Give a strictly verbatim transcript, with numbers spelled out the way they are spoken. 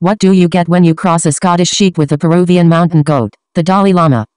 What do you get when you cross a Scottish sheep with a Peruvian mountain goat? The Dolly Llama.